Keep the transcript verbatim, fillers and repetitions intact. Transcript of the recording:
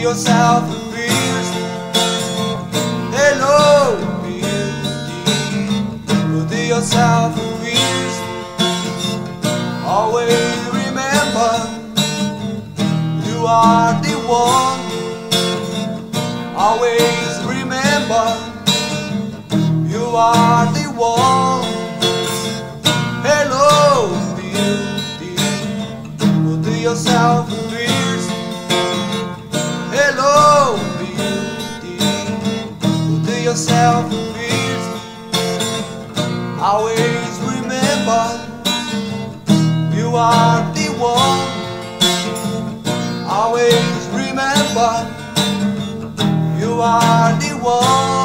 yourself a feast. Hello, beauty, put yourself a feast. Always remember, you are the one. Always remember, you are the one. Hello, beauty, put yourself a feast. Hello, beauty, put yourself a feast. Always remember, you are the one. Always remember, you are the one.